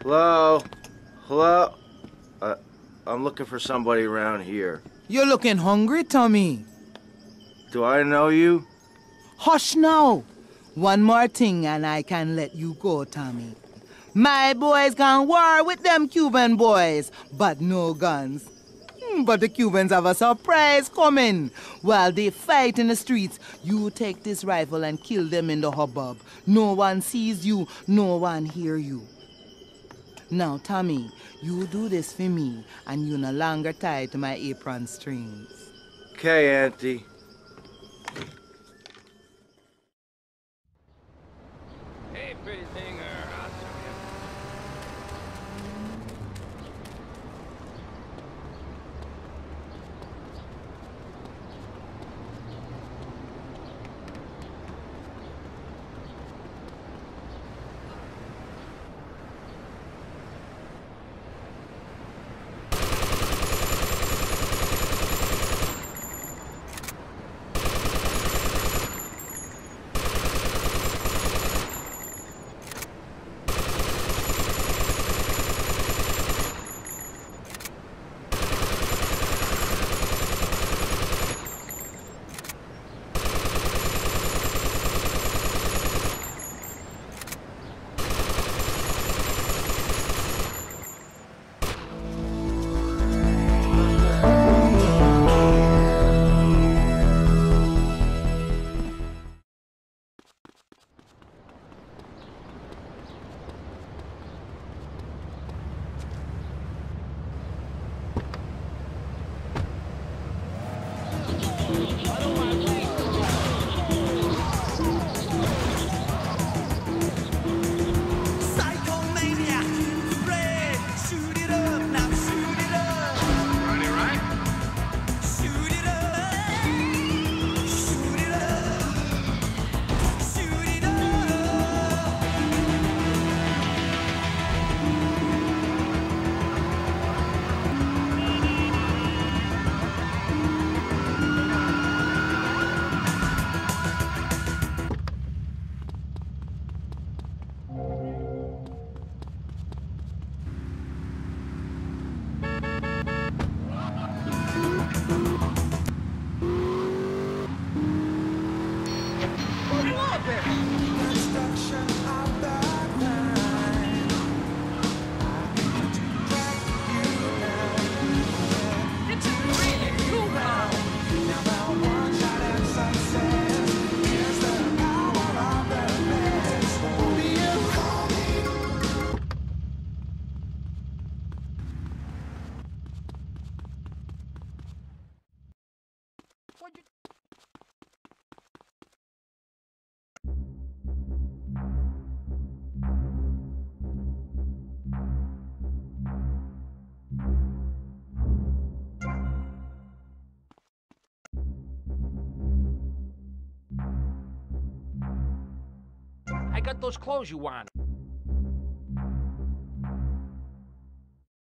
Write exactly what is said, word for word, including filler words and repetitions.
Hello? Hello? Uh, I'm looking for somebody around here. You're looking hungry, Tommy. Do I know you? Hush now. One more thing and I can let you go, Tommy. My boys can war with them Cuban boys, but no guns. Hmm, But the Cubans have a surprise coming. While they fight in the streets, you take this rifle and kill them in the hubbub. No one sees you, no one hear you. Now, Tommy, you do this for me, and you no longer tied to my apron strings. Okay, Auntie. Hey, pretty thing, or I'll show you. I got those clothes you want.